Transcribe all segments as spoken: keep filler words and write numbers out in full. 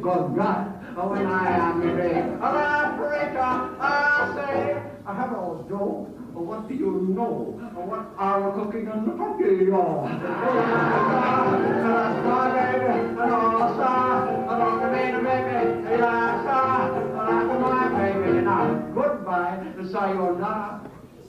good God, when I am in bed. Africa, I say, I have a joke. What do you know? What are you cooking in the cookie? Oh, goodbye, sayonara.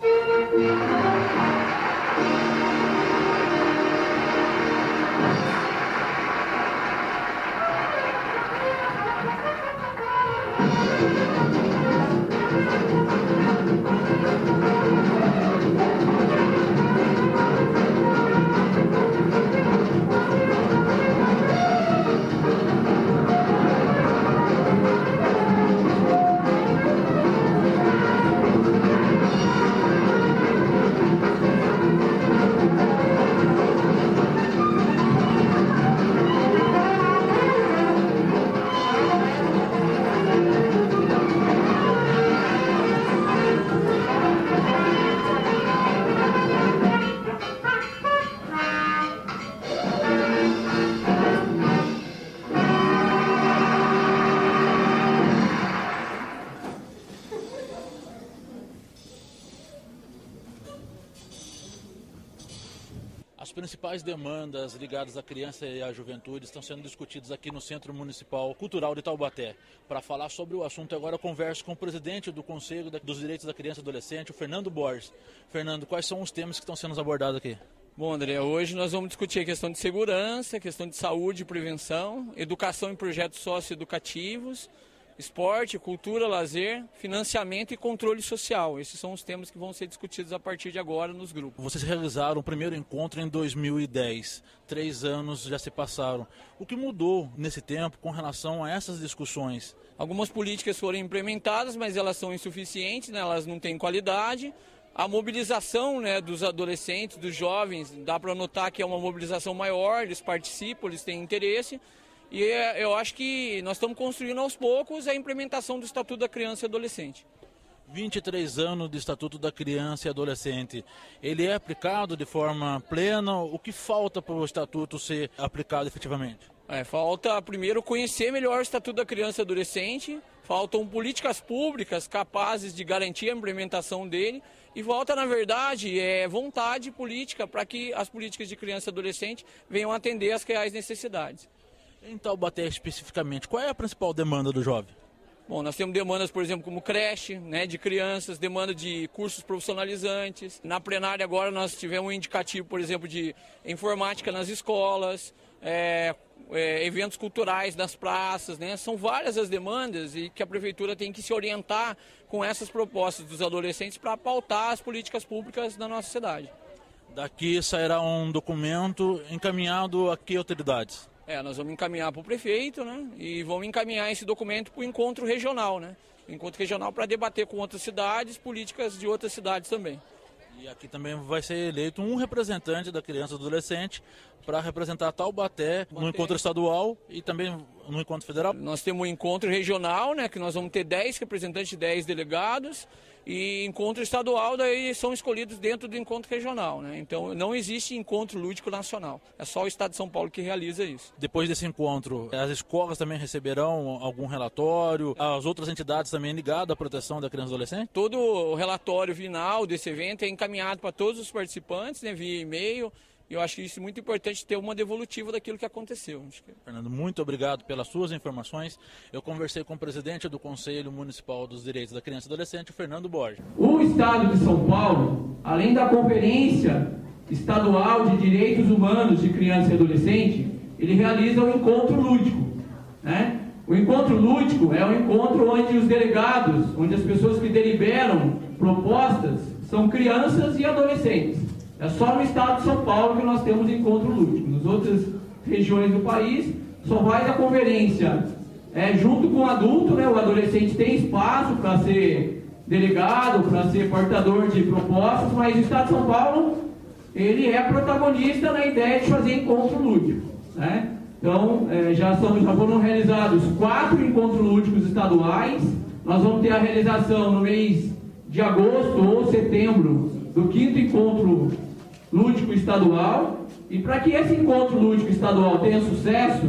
As principais demandas ligadas à criança e à juventude estão sendo discutidas aqui no Centro Municipal Cultural de Taubaté. Para falar sobre o assunto, agora eu converso com o presidente do Conselho dos Direitos da Criança e Adolescente, o Fernando Borges. Fernando, quais são os temas que estão sendo abordados aqui? Bom, André, hoje nós vamos discutir a questão de segurança, a questão de saúde e prevenção, educação em projetos socioeducativos, esporte, cultura, lazer, financiamento e controle social. Esses são os temas que vão ser discutidos a partir de agora nos grupos. Vocês realizaram o primeiro encontro em dois mil e dez. Três anos já se passaram. O que mudou nesse tempo com relação a essas discussões? Algumas políticas foram implementadas, mas elas são insuficientes, né? Elas não têm qualidade. A mobilização, né, dos adolescentes, dos jovens, dá para notar que é uma mobilização maior, eles participam, eles têm interesse. E eu acho que nós estamos construindo aos poucos a implementação do Estatuto da Criança e Adolescente. vinte e três anos do Estatuto da Criança e Adolescente. Ele é aplicado de forma plena? O que falta para o Estatuto ser aplicado efetivamente? É, falta, primeiro, conhecer melhor o Estatuto da Criança e Adolescente. Faltam políticas públicas capazes de garantir a implementação dele. E falta, na verdade, é, vontade política para que as políticas de criança e adolescente venham atender às reais necessidades. Em Taubaté especificamente, qual é a principal demanda do jovem? Bom, nós temos demandas, por exemplo, como creche, né, de crianças, demanda de cursos profissionalizantes. Na plenária agora nós tivemos um indicativo, por exemplo, de informática nas escolas, é, é, eventos culturais nas praças, né? São várias as demandas e que a prefeitura tem que se orientar com essas propostas dos adolescentes para pautar as políticas públicas da nossa cidade. Daqui sairá um documento encaminhado a que autoridades? É, nós vamos encaminhar para o prefeito, né? E vamos encaminhar esse documento para o encontro regional, né? Encontro regional para debater com outras cidades, políticas de outras cidades também. E aqui também vai ser eleito um representante da criança e do adolescente para representar Taubaté no encontro estadual e também no encontro federal. Nós temos um encontro regional, né? Que nós vamos ter dez representantes, dez delegados. E encontro estadual, daí são escolhidos dentro do encontro regional, né? Então não existe encontro lúdico nacional, é só o Estado de São Paulo que realiza isso. Depois desse encontro, as escolas também receberão algum relatório, as outras entidades também ligadas à proteção da criança e adolescente? Todo o relatório final desse evento é encaminhado para todos os participantes, né, via e-mail. E eu acho que isso é muito importante, ter uma devolutiva daquilo que aconteceu. Fernando, muito obrigado pelas suas informações. Eu conversei com o presidente do Conselho Municipal dos Direitos da Criança e Adolescente, o Fernando Borges. O Estado de São Paulo, além da Conferência Estadual de Direitos Humanos de Criança e Adolescente, ele realiza um encontro lúdico, né? O encontro lúdico é um encontro onde os delegados, onde as pessoas que deliberam propostas são crianças e adolescentes. É só no estado de São Paulo que nós temos encontro lúdico. Nas outras regiões do país, só vai a conferência é, junto com o adulto, né? O adolescente tem espaço para ser delegado, para ser portador de propostas, mas o estado de São Paulo, ele é protagonista na ideia de fazer encontro lúdico, né? Então, é, já, são, já foram realizados quatro encontros lúdicos estaduais. Nós vamos ter a realização no mês de agosto ou setembro do quinto encontro lúdico estadual. E para que esse encontro lúdico estadual tenha sucesso,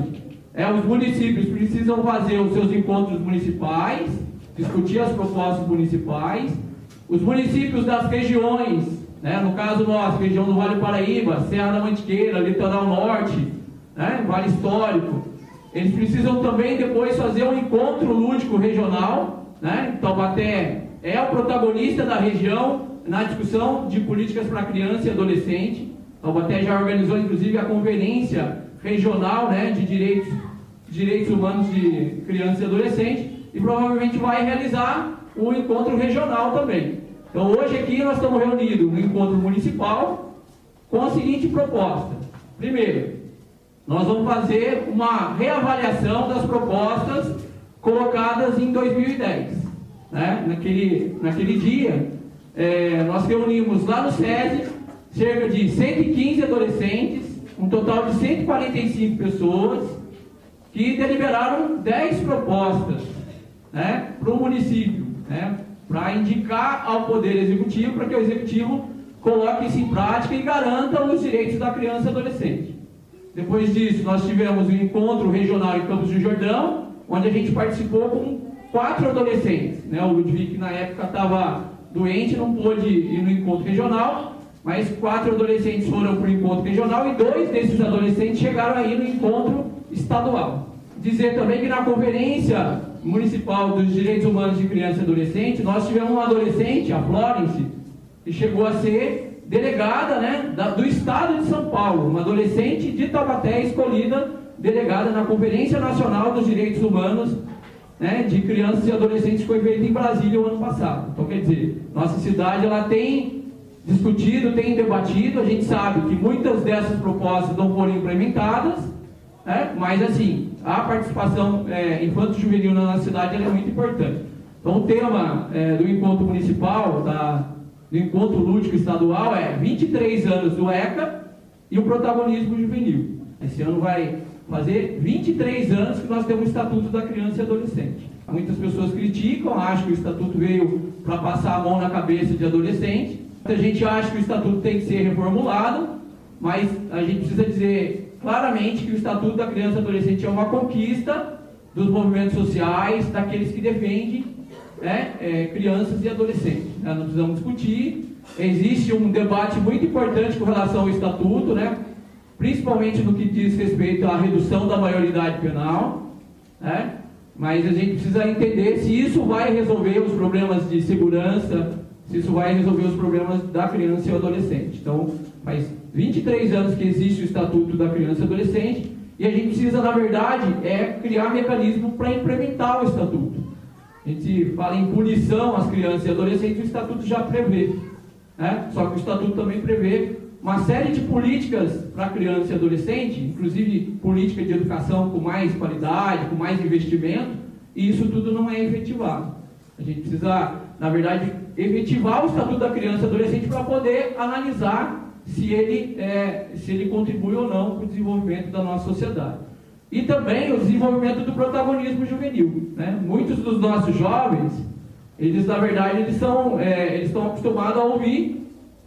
É, os municípios precisam fazer os seus encontros municipais, discutir as propostas municipais. Os municípios das regiões, né, no caso nosso, região do Vale do Paraíba, Serra da Mantiqueira, Litoral Norte, né, Vale Histórico, eles precisam também depois fazer um encontro lúdico regional, né? Taubaté é o protagonista da região na discussão de políticas para criança e adolescente. Taubaté já organizou inclusive a conferência regional, né, de direitos, direitos humanos de criança e adolescente, e provavelmente vai realizar um encontro regional também. Então hoje aqui nós estamos reunidos no encontro municipal com a seguinte proposta. Primeiro, nós vamos fazer uma reavaliação das propostas colocadas em dois mil e dez. Né? Naquele, naquele dia, é, nós reunimos lá no SESI cerca de cento e quinze adolescentes, um total de cento e quarenta e cinco pessoas, que deliberaram dez propostas, né, para o município, né, para indicar ao Poder Executivo, para que o Executivo coloque isso em prática e garanta os direitos da criança e adolescente. Depois disso, nós tivemos um encontro regional em Campos do Jordão, onde a gente participou com quatro adolescentes. Né? O Ludwig, na época, estava doente, não pôde ir no encontro regional, mas quatro adolescentes foram para o encontro regional e dois desses adolescentes chegaram aí no encontro estadual. Dizer também que na Conferência Municipal dos Direitos Humanos de Criança e Adolescente, nós tivemos uma adolescente, a Florence, que chegou a ser delegada, né, da, do Estado de São Paulo, uma adolescente de Taubaté escolhida delegada na Conferência Nacional dos Direitos Humanos, né, de Crianças e Adolescentes, que foi feita em Brasília o ano passado. Então, quer dizer, nossa cidade ela tem discutido, tem debatido, a gente sabe que muitas dessas propostas não foram implementadas, né, mas assim, a participação é, infanto-juvenil na nossa cidade ela é muito importante. Então o tema é, do encontro municipal, da, do encontro lúdico estadual é vinte e três anos do ECA e o protagonismo juvenil. Esse ano vai fazer vinte e três anos que nós temos o Estatuto da Criança e Adolescente. Muitas pessoas criticam, acham que o Estatuto veio para passar a mão na cabeça de adolescente. Muita gente acha que o Estatuto tem que ser reformulado, mas a gente precisa dizer claramente que o Estatuto da Criança e Adolescente é uma conquista dos movimentos sociais, daqueles que defendem né, é, crianças e adolescentes. Nós não precisamos discutir. Existe um debate muito importante com relação ao Estatuto, né, principalmente no que diz respeito à redução da maioridade penal, né, mas a gente precisa entender se isso vai resolver os problemas de segurança, se isso vai resolver os problemas da criança e adolescente. Então, faz vinte e três anos que existe o Estatuto da Criança e Adolescente e a gente precisa, na verdade, é criar mecanismo para implementar o Estatuto. A gente fala em punição às crianças e adolescentes, o Estatuto já prevê. Né? Só que o Estatuto também prevê uma série de políticas para criança e adolescente, inclusive política de educação com mais qualidade, com mais investimento, e isso tudo não é efetivado. A gente precisa, na verdade, efetivar o Estatuto da Criança e Adolescente para poder analisar se ele, é, se ele contribui ou não para o desenvolvimento da nossa sociedade. E também o desenvolvimento do protagonismo juvenil. Né? Muitos dos nossos jovens, eles, na verdade, eles, são, é, eles estão acostumados a ouvir,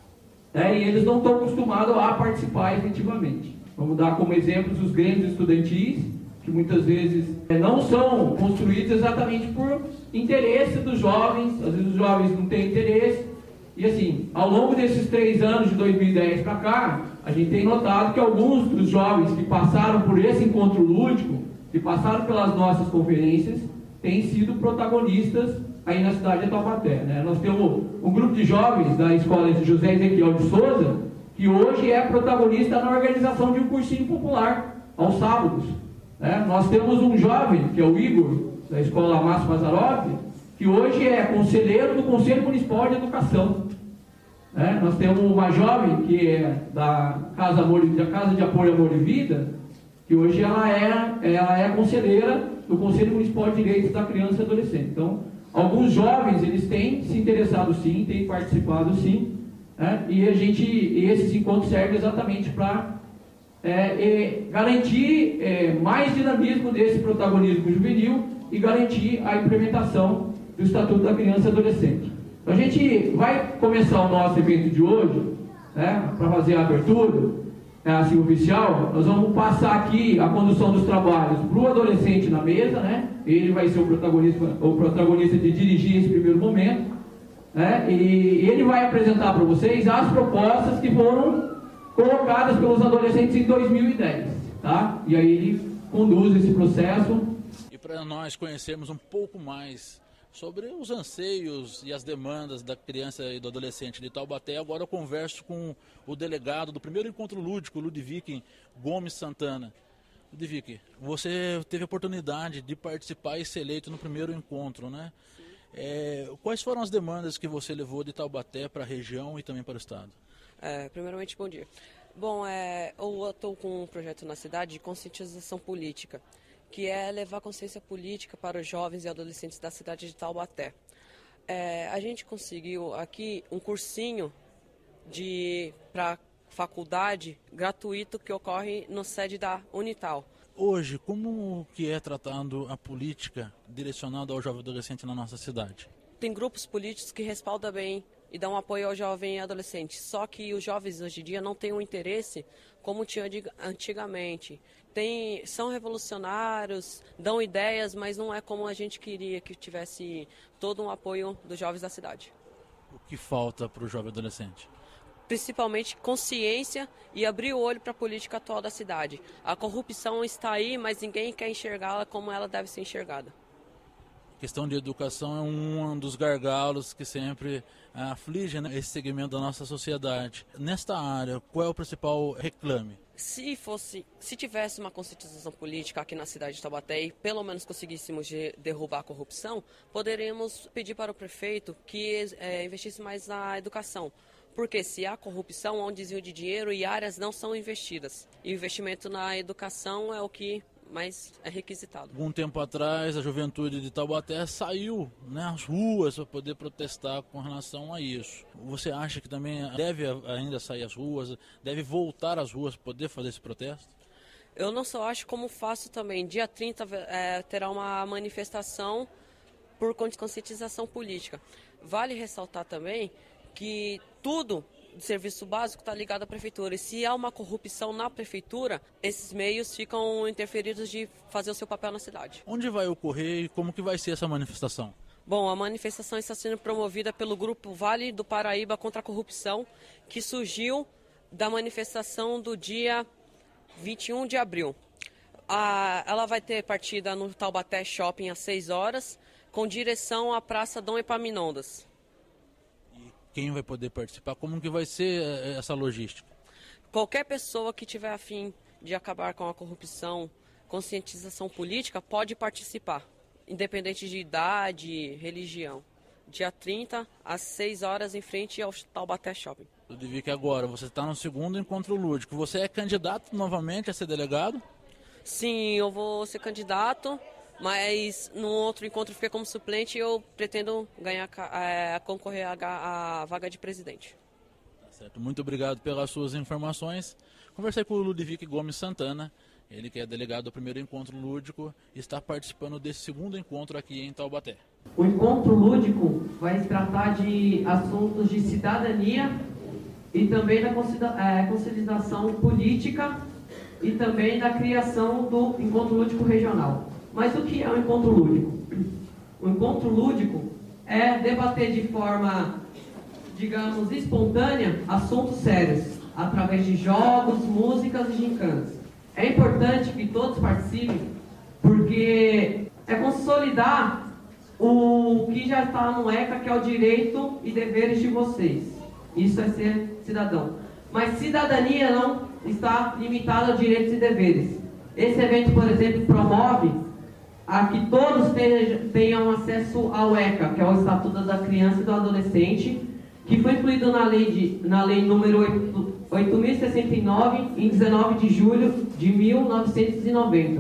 né? E eles não estão acostumados a participar efetivamente. Vamos dar como exemplos os grêmios estudantis, que muitas vezes é, não são construídos exatamente por interesse dos jovens, às vezes os jovens não têm interesse, e assim, ao longo desses três anos de dois mil e dez para cá, a gente tem notado que alguns dos jovens que passaram por esse encontro lúdico, que passaram pelas nossas conferências, têm sido protagonistas aí na cidade de Taubaté. Né? Nós temos um grupo de jovens da escola de José Ezequiel de Souza, que hoje é protagonista na organização de um cursinho popular, aos sábados. Né? Nós temos um jovem, que é o Igor, da escola Márcio Mazzaropi, que hoje é conselheiro do Conselho Municipal de Educação. Né? Nós temos uma jovem que é da Casa, Amor, da Casa de Apoio Amor e Vida, que hoje ela é, ela é conselheira do Conselho Municipal de Direitos da Criança e Adolescente. Então, alguns jovens, eles têm se interessado sim, têm participado sim, né? E a gente, e esses encontros servem exatamente para é, é, garantir é, mais dinamismo desse protagonismo juvenil e garantir a implementação do Estatuto da Criança e Adolescente. Então, a gente vai começar o nosso evento de hoje, né, para fazer a abertura, assim, oficial, nós vamos passar aqui a condução dos trabalhos para o adolescente na mesa, né? Ele vai ser o protagonista, o protagonista de dirigir esse primeiro momento, né? E ele vai apresentar para vocês as propostas que foram colocadas pelos adolescentes em dois mil e dez, tá? E aí ele conduz esse processo. E para nós conhecermos um pouco mais sobre os anseios e as demandas da criança e do adolescente de Taubaté, agora eu converso com o delegado do primeiro encontro lúdico, Ludwig Gomes Santana. Ludwig, você teve a oportunidade de participar e ser eleito no primeiro encontro, né? É, quais foram as demandas que você levou de Taubaté para a região e também para o estado? É, primeiramente, bom dia. Bom, é, eu estou com um projeto na cidade de conscientização política, que é levar consciência política para os jovens e adolescentes da cidade de Taubaté. É, a gente conseguiu aqui um cursinho para faculdade gratuito que ocorre no sede da Unital. Hoje, como que é tratando a política direcionada ao jovem adolescente na nossa cidade? Tem grupos políticos que respaldam bem e dão apoio ao jovem e adolescente, só que os jovens hoje em dia não têm um interesse como tinha antigamente. Tem, são revolucionários, dão ideias, mas não é como a gente queria que tivesse todo um apoio dos jovens da cidade. O que falta para o jovem adolescente? Principalmente consciência e abrir o olho para a política atual da cidade. A corrupção está aí, mas ninguém quer enxergá-la como ela deve ser enxergada. A questão de educação é um dos gargalos que sempre aflige, né, esse segmento da nossa sociedade. Nesta área, qual é o principal reclame? Se fosse, se tivesse uma conscientização política aqui na cidade de Taubaté e pelo menos conseguíssemos de, derrubar a corrupção, poderíamos pedir para o prefeito que é, investisse mais na educação. Porque se há corrupção, há um desvio de dinheiro e áreas não são investidas. E o investimento na educação é o que mais é requisitado. Algum tempo atrás, a juventude de Taubaté saiu, né, às ruas para poder protestar com relação a isso. Você acha que também deve ainda sair às ruas, deve voltar às ruas para poder fazer esse protesto? Eu não só acho, como faço também. Dia trinta é, terá uma manifestação por conscientização política. Vale ressaltar também que tudo de serviço básico está ligado à prefeitura. E se há uma corrupção na prefeitura, esses meios ficam interferidos de fazer o seu papel na cidade. Onde vai ocorrer e como que vai ser essa manifestação? Bom, a manifestação está sendo promovida pelo grupo Vale do Paraíba contra a Corrupção, que surgiu da manifestação do dia vinte e um de abril. A, ela vai ter partida no Taubaté Shopping às seis horas, com direção à Praça Dom Epaminondas. Quem vai poder participar? Como que vai ser essa logística? Qualquer pessoa que tiver a fim de acabar com a corrupção, conscientização política, pode participar, independente de idade, religião. Dia trinta, às seis horas, em frente ao Taubaté Shopping. Ludwig, agora você está no segundo encontro lúdico. Você é candidato novamente a ser delegado? Sim, eu vou ser candidato. Mas no outro encontro fiquei como suplente e eu pretendo ganhar, é, concorrer à, à vaga de presidente. Tá certo. Muito obrigado pelas suas informações. Conversei com o Ludwig Gomes Santana, ele que é delegado do primeiro encontro lúdico e está participando desse segundo encontro aqui em Taubaté. O encontro lúdico vai se tratar de assuntos de cidadania e também da consolidação política e também da criação do encontro lúdico regional. Mas o que é um encontro lúdico? O encontro lúdico é debater de forma, digamos, espontânea assuntos sérios, através de jogos, músicas e gincanas. É importante que todos participem, porque é consolidar o que já está no ECA, que é o direito e deveres de vocês. Isso é ser cidadão. Mas cidadania não está limitada a direitos e deveres. Esse evento, por exemplo, promove a que todos tenham acesso ao ECA, que é o Estatuto da Criança e do Adolescente, que foi incluído na lei, de, na lei número oito mil e sessenta e nove, em dezenove de julho de mil novecentos e noventa.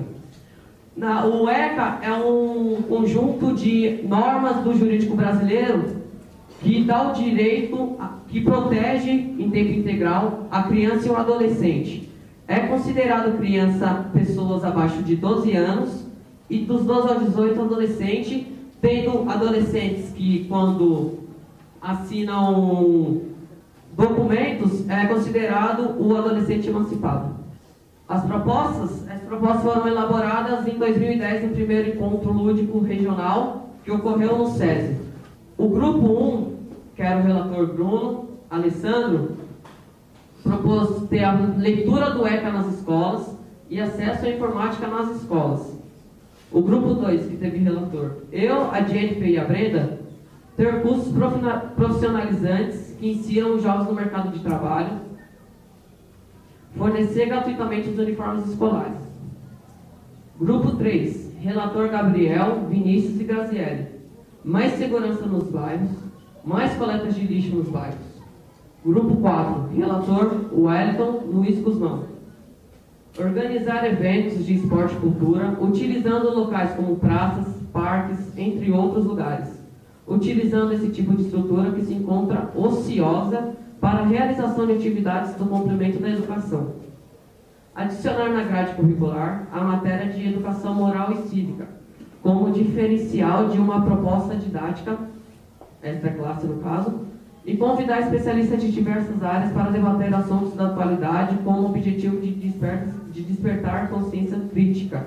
Na, o ECA é um conjunto de normas do jurídico brasileiro que dá o direito, que protege em tempo integral a criança e o adolescente. É considerado criança pessoas abaixo de doze anos, e dos doze aos dezoito adolescentes, tendo adolescentes que, quando assinam documento documentos é considerado o adolescente emancipado. As propostas, as propostas foram elaboradas em dois mil e dez no primeiro encontro lúdico regional que ocorreu no SESI. O grupo um, que era o relator Bruno Alessandro, propôs ter a leitura do ECA nas escolas e acesso à informática nas escolas. O grupo dois, que teve relator, eu, a Jennifer e a Brenda, ter cursos profissionalizantes que ensinam os jovens no mercado de trabalho, fornecer gratuitamente os uniformes escolares. Grupo três, relator Gabriel, Vinícius e Graziele, mais segurança nos bairros, mais coletas de lixo nos bairros. Grupo quatro, relator Wellington Luiz Guzmão, organizar eventos de esporte e cultura, utilizando locais como praças, parques, entre outros lugares, utilizando esse tipo de estrutura que se encontra ociosa para a realização de atividades do complemento da educação. Adicionar na grade curricular a matéria de educação moral e cívica, como diferencial de uma proposta didática, esta classe no caso, e convidar especialistas de diversas áreas para debater assuntos da atualidade com o objetivo de, desper de despertar consciência crítica.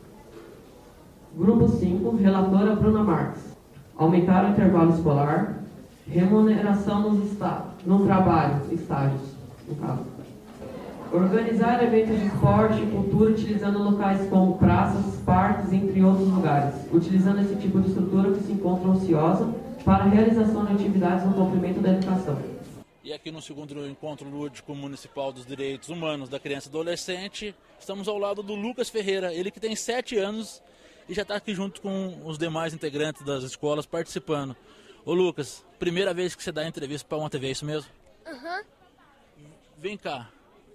Grupo cinco, relatora Bruna Marques. Aumentar o intervalo escolar, remuneração nos no trabalho, estágios, no caso. Organizar eventos de esporte e cultura utilizando locais como praças, parques, entre outros lugares, utilizando esse tipo de estrutura que se encontra ociosa para a realização de atividades no complemento da educação. E aqui no segundo encontro lúdico municipal dos direitos humanos da criança e adolescente, estamos ao lado do Lucas Ferreira, ele que tem sete anos e já está aqui junto com os demais integrantes das escolas participando. Ô Lucas, primeira vez que você dá entrevista para uma T V, é isso mesmo? Aham. Uhum. Vem cá,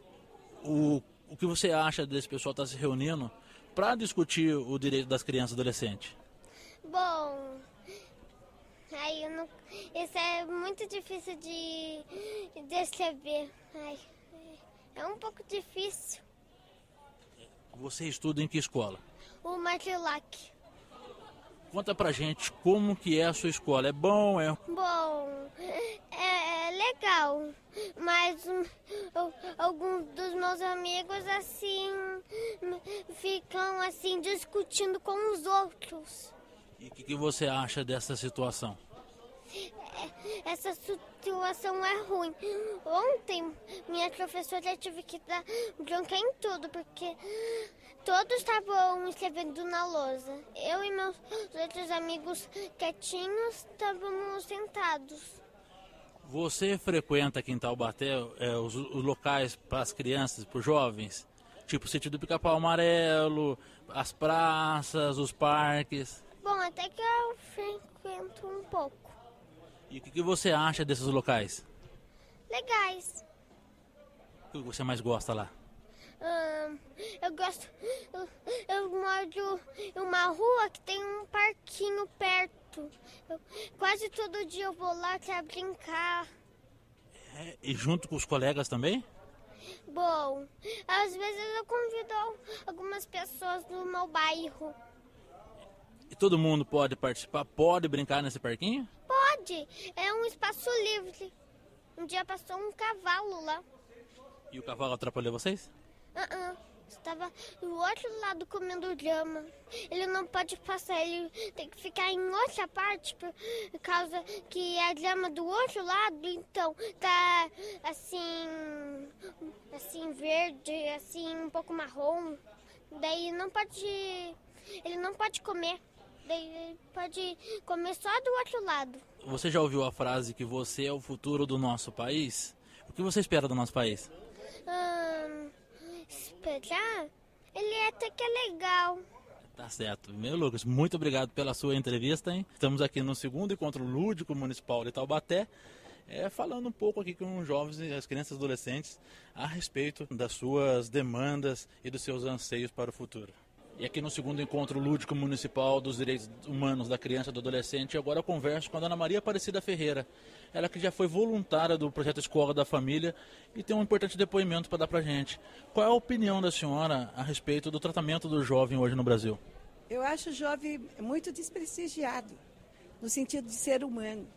o, o que você acha desse pessoal estar tá se reunindo para discutir o direito das crianças e adolescentes? Bom, aí eu não, isso é muito difícil de descrever. Ai, é um pouco difícil. Você estuda em que escola? O Martilac. Conta pra gente como que é a sua escola. É bom? É... Bom, é, é legal, mas um, alguns dos meus amigos assim ficam assim discutindo com os outros. E o que, que você acha dessa situação? Essa situação é ruim. Ontem, minha professora teve que dar bronca em tudo, porque todos estavam escrevendo na lousa. Eu e meus outros amigos quietinhos estávamos sentados. Você frequenta aqui em Taubaté é, os, os locais para as crianças, para os jovens? Tipo o sítio do Pica-Pau Amarelo, as praças, os parques? Bom, até que eu frequento um pouco. E o que, que você acha desses locais? Legais. O que você mais gosta lá? Hum, eu gosto... Eu, eu moro em uma rua que tem um parquinho perto. Eu, quase todo dia eu vou lá para brincar. É, e junto com os colegas também? Bom, às vezes eu convido algumas pessoas do meu bairro. E todo mundo pode participar? Pode brincar nesse parquinho? Pode, é um espaço livre. Um dia passou um cavalo lá. E o cavalo atrapalhou vocês? Uh-uh. Estava do outro lado comendo grama. Ele não pode passar, ele tem que ficar em outra parte por causa que a grama do outro lado, então, tá assim, assim verde, assim um pouco marrom. Daí não pode, ele não pode comer. Daí ele pode comer só do outro lado. Você já ouviu a frase que você é o futuro do nosso país? O que você espera do nosso país? Hum, esperar? Ele até que é legal. Tá certo. Meu Lucas, muito obrigado pela sua entrevista, hein? Estamos aqui no segundo encontro lúdico municipal de Taubaté, é, falando um pouco aqui com os jovens e as crianças e adolescentes a respeito das suas demandas e dos seus anseios para o futuro. E aqui no segundo encontro lúdico municipal dos direitos humanos da criança e do adolescente, agora eu converso com a dona Maria Aparecida Ferreira. Ela que já foi voluntária do projeto Escola da Família e tem um importante depoimento para dar para a gente. Qual é a opinião da senhora a respeito do tratamento do jovem hoje no Brasil? Eu acho o jovem muito desprestigiado, no sentido de ser humano.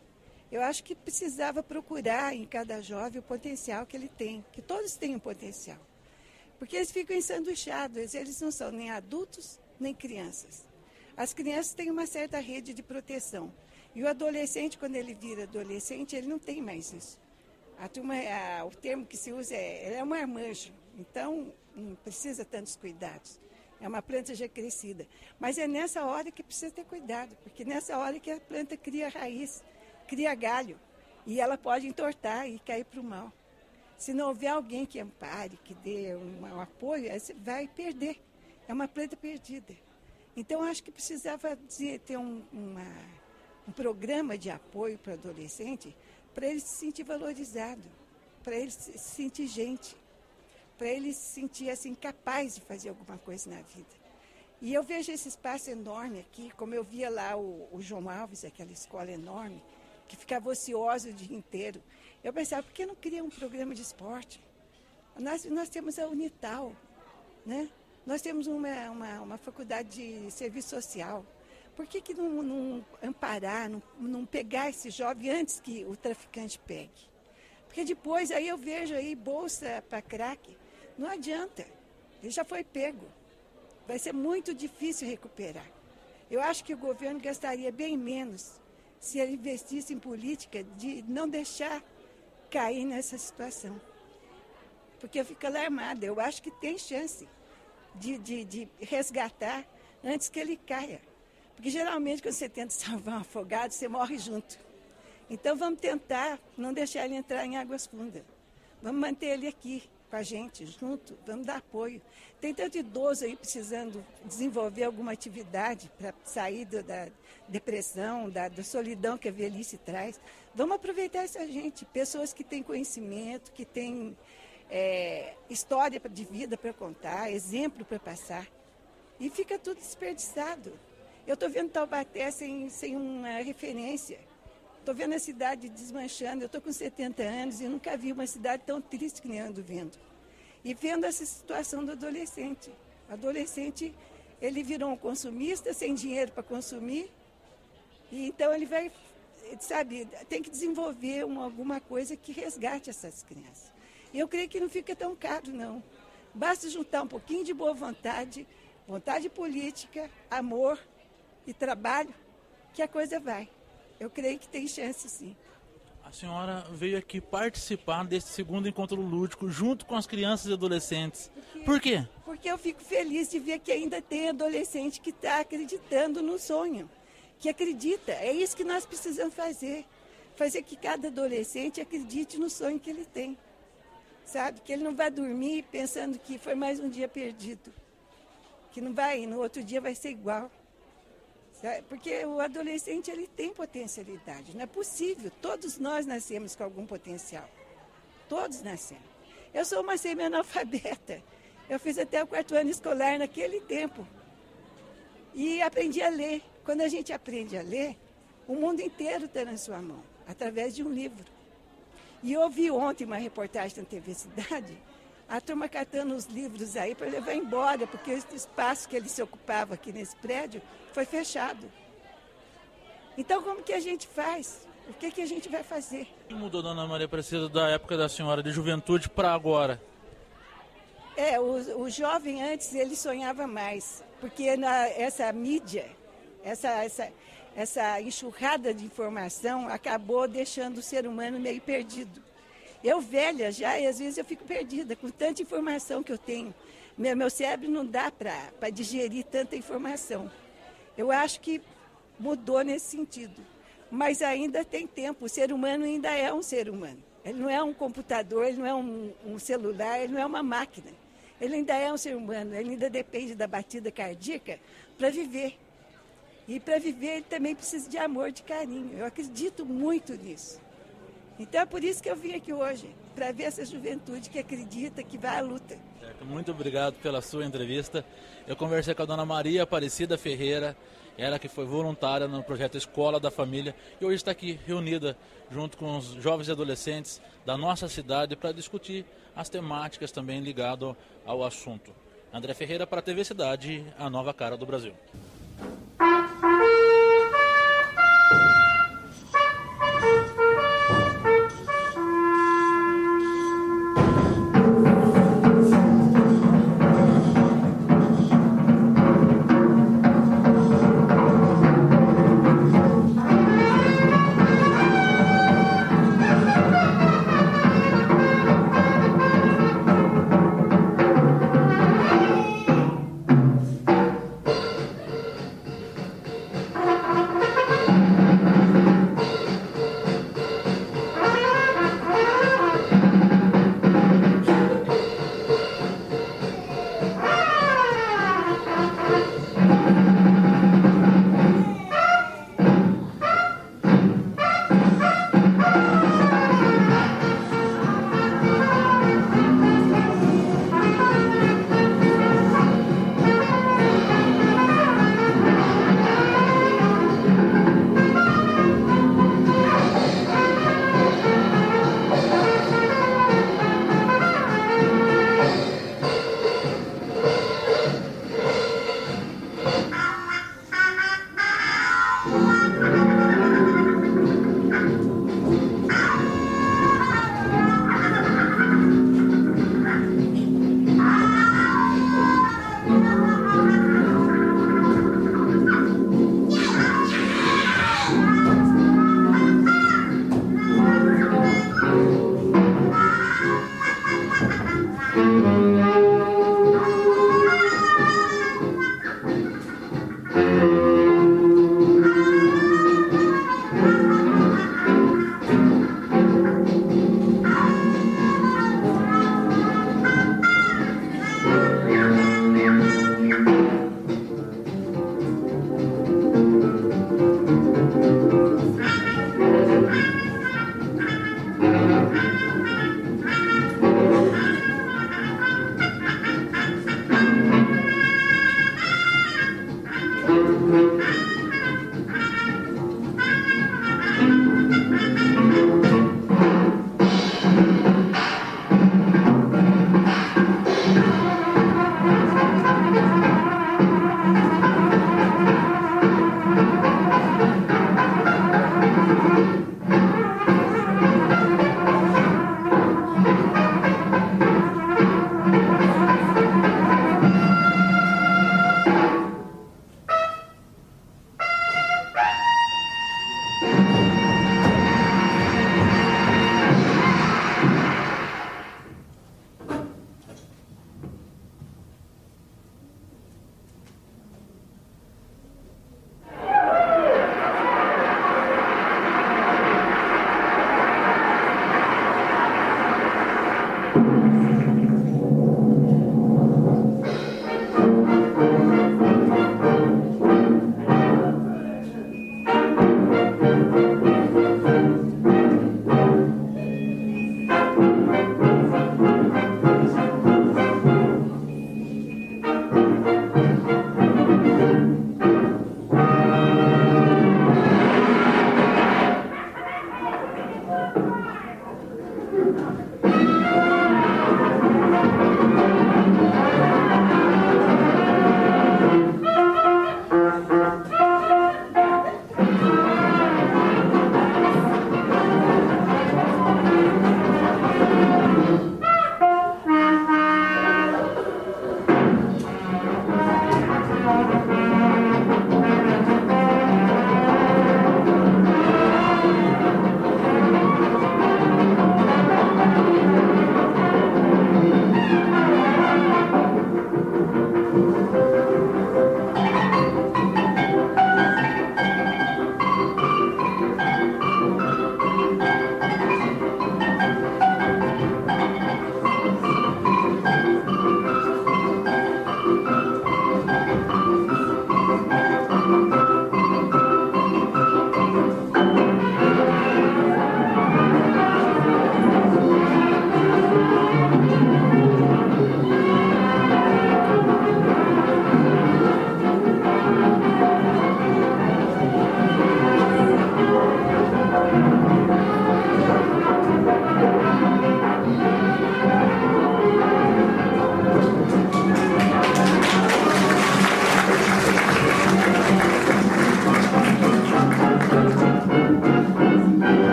Eu acho que precisava procurar em cada jovem o potencial que ele tem, que todos têm um potencial. Porque eles ficam ensanduichados, eles não são nem adultos, nem crianças. As crianças têm uma certa rede de proteção. E o adolescente, quando ele vira adolescente, ele não tem mais isso. A turma, a, o termo que se usa é, ele é um marmanjo, então não precisa tantos cuidados. É uma planta já crescida. Mas é nessa hora que precisa ter cuidado, porque nessa hora que a planta cria raiz, cria galho, e ela pode entortar e cair para o mal. Se não houver alguém que ampare, que dê um, um apoio, você vai perder. É uma planta perdida. Então, acho que precisava ter um, uma, um programa de apoio para o adolescente, para ele se sentir valorizado, para ele se sentir gente, para ele se sentir assim, capaz de fazer alguma coisa na vida. E eu vejo esse espaço enorme aqui, como eu via lá o, o João Alves, aquela escola enorme, que ficava ocioso o dia inteiro. Eu pensava, por que não cria um programa de esporte? Nós, nós temos a Unital, né? Nós temos uma, uma, uma faculdade de serviço social. Por que, que não, não amparar, não, não pegar esse jovem antes que o traficante pegue? Porque depois aí eu vejo aí bolsa para crack, não adianta, ele já foi pego. Vai ser muito difícil recuperar. Eu acho que o governo gastaria bem menos se ele investisse em política de não deixar cair nessa situação. Porque eu fico alarmada, eu acho que tem chance de, de, de resgatar antes que ele caia. Porque geralmente quando você tenta salvar um afogado, você morre junto. Então vamos tentar não deixar ele entrar em águas fundas. Vamos manter ele aqui com a gente, junto, vamos dar apoio. Tem tanto idoso aí precisando desenvolver alguma atividade para sair do, da depressão, da, da solidão que a velhice traz. Vamos aproveitar essa gente, pessoas que têm conhecimento, que têm é, história de vida para contar, exemplo para passar. E fica tudo desperdiçado. Eu estou vendo Taubaté sem, sem uma referência. Estou vendo a cidade desmanchando. Eu estou com setenta anos e nunca vi uma cidade tão triste que nem ando vendo. E vendo essa situação do adolescente. O adolescente, ele virou um consumista, sem dinheiro para consumir. E então ele vai, sabe, tem que desenvolver uma, alguma coisa que resgate essas crianças. E eu creio que não fica tão caro, não. Basta juntar um pouquinho de boa vontade, vontade política, amor e trabalho, que a coisa vai. Eu creio que tem chance, sim. A senhora veio aqui participar desse segundo encontro lúdico junto com as crianças e adolescentes. Porque, Por quê? Porque eu fico feliz de ver que ainda tem adolescente que está acreditando no sonho, que acredita. É isso que nós precisamos fazer. Fazer que cada adolescente acredite no sonho que ele tem. Sabe? Que ele não vai dormir pensando que foi mais um dia perdido. Que não vai, no outro dia vai ser igual. Porque o adolescente, ele tem potencialidade, não é possível. Todos nós nascemos com algum potencial. Todos nascemos. Eu sou uma semi-analfabeta. Eu fiz até o quarto ano escolar naquele tempo. E aprendi a ler. Quando a gente aprende a ler, o mundo inteiro está na sua mão, através de um livro. E eu ouvi ontem uma reportagem na T V Cidade, a turma catando os livros aí para levar embora, porque o espaço que ele se ocupava aqui nesse prédio foi fechado. Então, como que a gente faz? O que, que a gente vai fazer? O que mudou, dona Maria Aparecida, da época da senhora de juventude para agora? É, o, o jovem antes, ele sonhava mais, porque na, essa mídia, essa, essa, essa enxurrada de informação acabou deixando o ser humano meio perdido. Eu velha já, e às vezes eu fico perdida com tanta informação que eu tenho. Meu, meu cérebro não dá para digerir tanta informação. Eu acho que mudou nesse sentido. Mas ainda tem tempo. O ser humano ainda é um ser humano. Ele não é um computador, ele não é um, um celular, ele não é uma máquina. Ele ainda é um ser humano, ele ainda depende da batida cardíaca para viver. E para viver ele também precisa de amor, de carinho. Eu acredito muito nisso. Então é por isso que eu vim aqui hoje, para ver essa juventude que acredita, que vai à luta. Certo, muito obrigado pela sua entrevista. Eu conversei com a dona Maria Aparecida Ferreira, ela que foi voluntária no projeto Escola da Família e hoje está aqui reunida junto com os jovens e adolescentes da nossa cidade para discutir as temáticas também ligadas ao assunto. André Ferreira para a T V Cidade, a nova cara do Brasil.